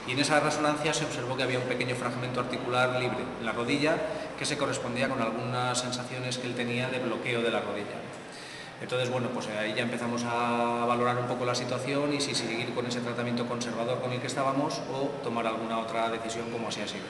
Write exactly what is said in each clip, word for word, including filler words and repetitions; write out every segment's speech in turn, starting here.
y en esa resonancia se observó que había un pequeño fragmento articular libre en la rodilla que se correspondía con algunas sensaciones que él tenía de bloqueo de la rodilla. Entonces, bueno, pues ahí ya empezamos a valorar un poco la situación y si seguir con ese tratamiento conservador con el que estábamos o tomar alguna otra decisión como así ha sido.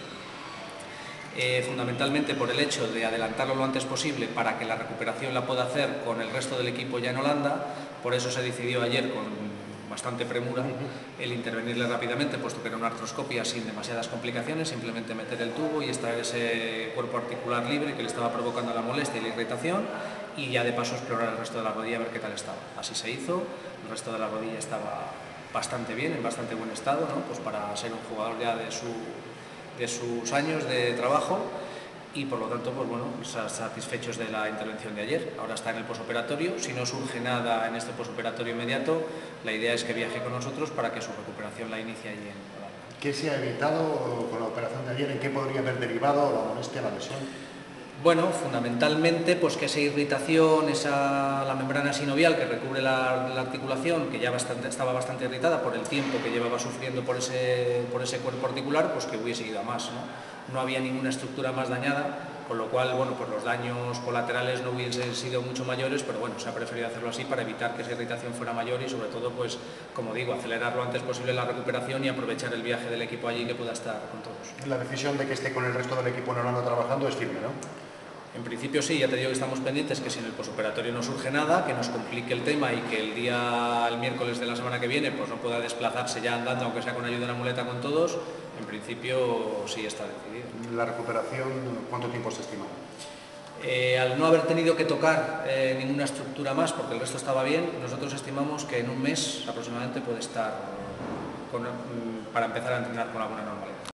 Eh, fundamentalmente por el hecho de adelantarlo lo antes posible para que la recuperación la pueda hacer con el resto del equipo ya en Holanda, por eso se decidió ayer con bastante premura el intervenirle rápidamente, puesto que era una artroscopia sin demasiadas complicaciones, simplemente meter el tubo y extraer ese cuerpo articular libre que le estaba provocando la molestia y la irritación, y ya de paso explorar el resto de la rodilla a ver qué tal estaba. Así se hizo, el resto de la rodilla estaba bastante bien, en bastante buen estado, ¿no? Pues para ser un jugador ya de su de sus años de trabajo, y por lo tanto, pues bueno, satisfechos de la intervención de ayer. Ahora está en el posoperatorio. Si no surge nada en este posoperatorio inmediato, la idea es que viaje con nosotros para que su recuperación la inicie allí en Holanda. ¿Qué se ha evitado con la operación de ayer? ¿En qué podría haber derivado la molestia, la lesión? Bueno, fundamentalmente pues que esa irritación, esa, la membrana sinovial que recubre la, la articulación, que ya bastante, estaba bastante irritada por el tiempo que llevaba sufriendo por ese, por ese cuerpo articular, pues que hubiese ido a más, ¿no? No había ninguna estructura más dañada, con lo cual, bueno, pues los daños colaterales no hubiesen sido mucho mayores, pero bueno, se ha preferido hacerlo así para evitar que esa irritación fuera mayor y sobre todo, pues, como digo, acelerar lo antes posible la recuperación y aprovechar el viaje del equipo allí que pueda estar con todos. La decisión de que esté con el resto del equipo en Holanda trabajando es firme, ¿no? En principio sí, ya te digo que estamos pendientes que si en el posoperatorio no surge nada, que nos complique el tema y que el día, el miércoles de la semana que viene, pues no pueda desplazarse ya andando, aunque sea con ayuda de una muleta con todos, en principio sí está decidido. ¿La recuperación cuánto tiempo se estima? Eh, al no haber tenido que tocar eh, ninguna estructura más, porque el resto estaba bien, nosotros estimamos que en un mes aproximadamente puede estar con, para empezar a entrenar con alguna normalidad.